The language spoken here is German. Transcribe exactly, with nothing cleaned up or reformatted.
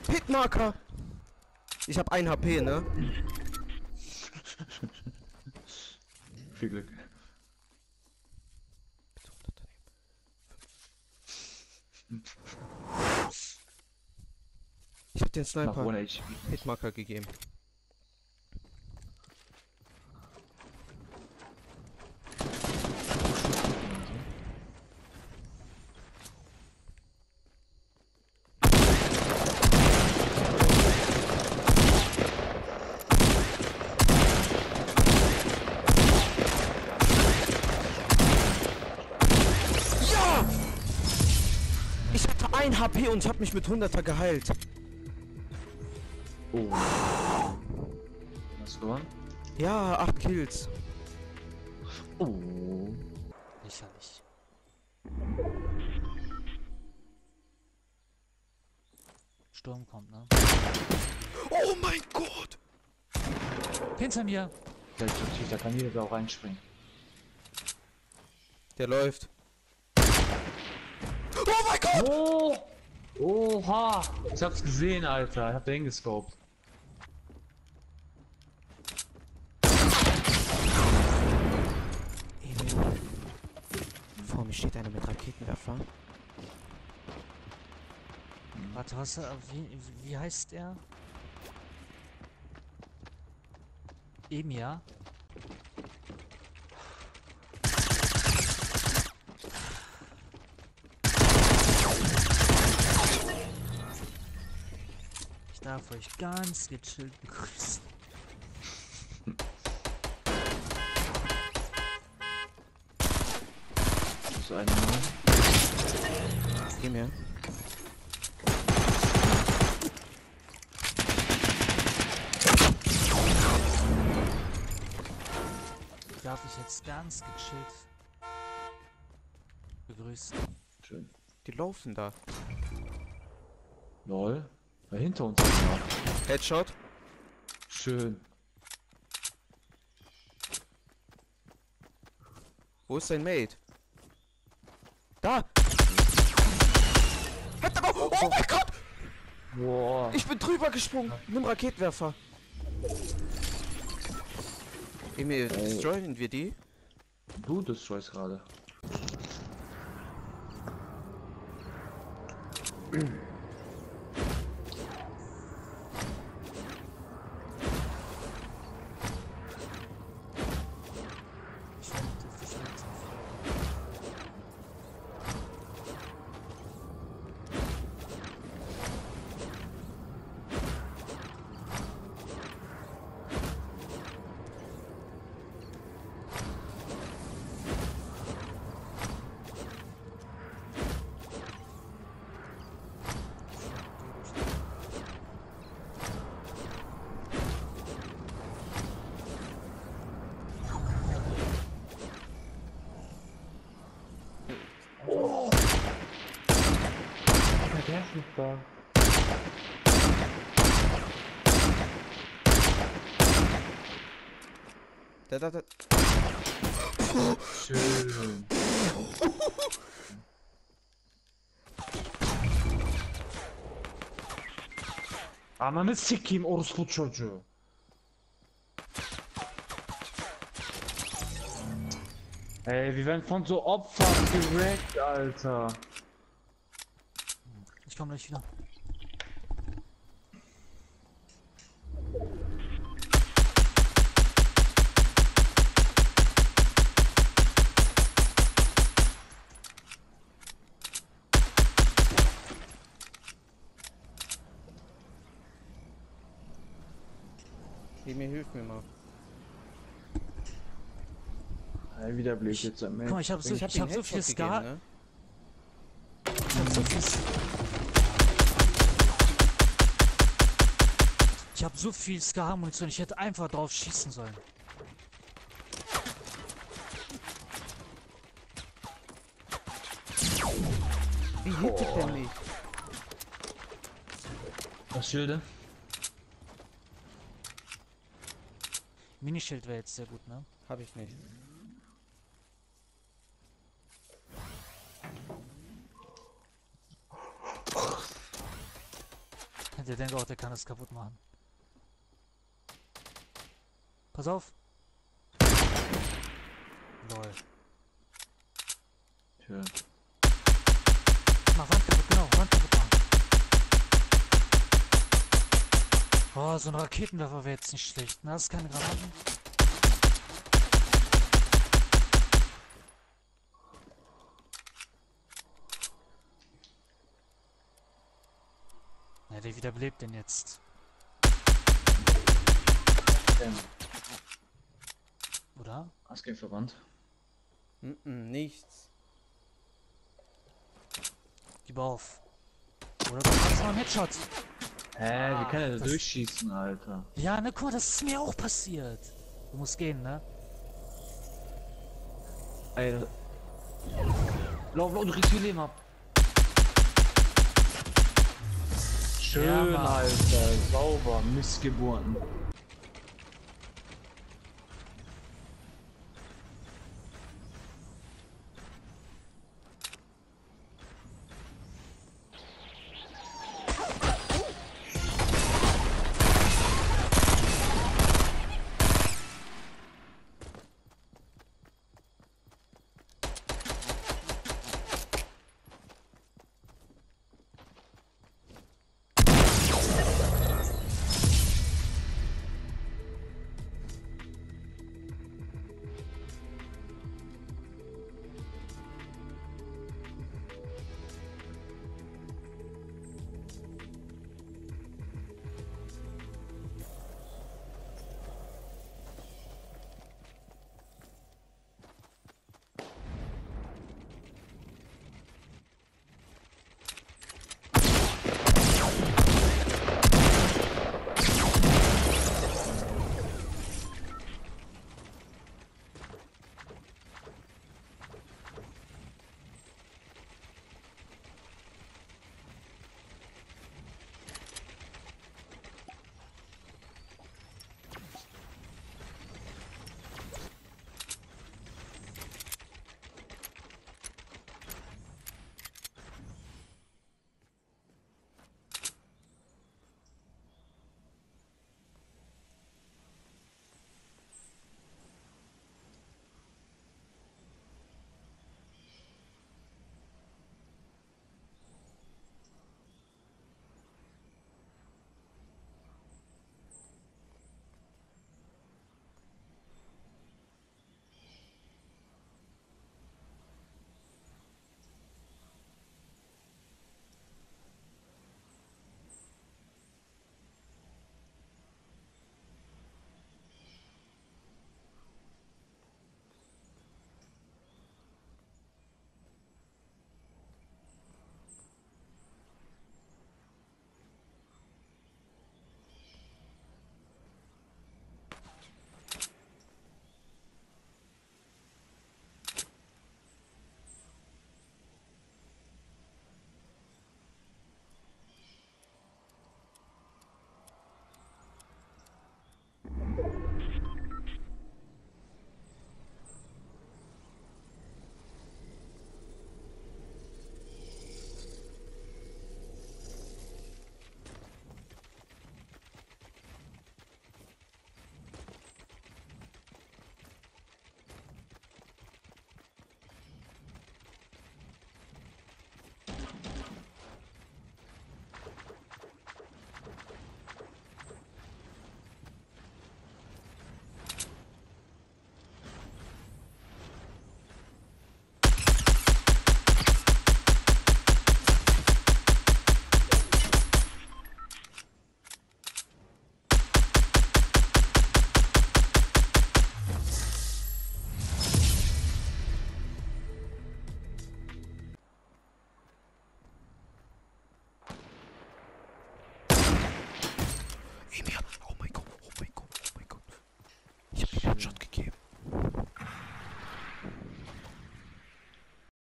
Hitmarker! Ich hab ein H P, ne? Viel Glück. Ich hab den Nach Sniper ohne H P. Hitmarker gegeben. ein H P und ich hab mich mit hunderter geheilt. Oh. Hast du gewonnen? Ja, acht Kills. Oh. Lächerlich. Sturm kommt, ne? Oh mein Gott! Hinter mir! Da kann jeder da auch reinspringen. Der läuft. Oh mein Gott! Oh! Oha! Ich hab's gesehen, Alter. Ich hab den gescoped. Emil. Vor mir steht einer mit Raketenwerfer. Warte, was, äh, wie, wie heißt er? Emia? Ich darf euch ganz gechillt begrüßen. So eine Nummer. Geh mir. Darf ich jetzt ganz gechillt begrüßen. Schön. Die laufen da. Lol. Da hinter uns ist noch. Headshot. Schön. Wo ist sein Mate? Da! Hat aber. Oh, oh mein Gott! Boah. Ich bin drüber gesprungen. Nimm Raketenwerfer. Emil, Ey. destroyen wir die? Du destroyst gerade. Ich finde, ich finde es Der ist nicht da. Da, da, da. Schön. Ananı sikeyim orospu çocuğu. Ey, wir werden von so Opfern direkt, Alter. Ich komme gleich wieder. Emil, hilf mir mal. Ey, wieder blickt jetzt am Guck mal, ich habe so, Ich hab ich hab ihm so viel Headshot Ska. gegeben, ne? Ich hab so viel. Ich hab so viel Ska-Munition, ich hätte einfach drauf schießen sollen. Wie hittet der mich? Was Schilde? Minischild wäre jetzt sehr gut, ne? Hab ich nicht. der denkt auch, der kann das kaputt machen. Pass auf. Lol. Tja. Mach Wand kaputt, genau, Wand kaputt machen. Oh, so ein Raketenwerfer wäre jetzt nicht schlecht. Na, hast du keine Granaten? Ja, der wiederbelebt den jetzt. Ähm, Oder? hast kein Verband? Mm -mm, nichts. Gib auf. Oder du kannst mal einen Headshot. Hä, wie kann er da das- durchschießen, Alter? Ja, ne, guck mal, das ist mir auch passiert. Du musst gehen, ne? Ey, das... Lauf, lauf, du kriegst viel Leben ab. Schön, Ja, Mann. Alter. Sauber. Missgeburten.